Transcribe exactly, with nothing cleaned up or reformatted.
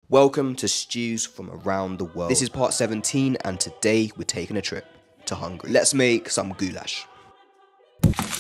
Welcome to Stews from Around the World. This is part seventeen and today we're taking a trip to Hungary. Let's make some goulash.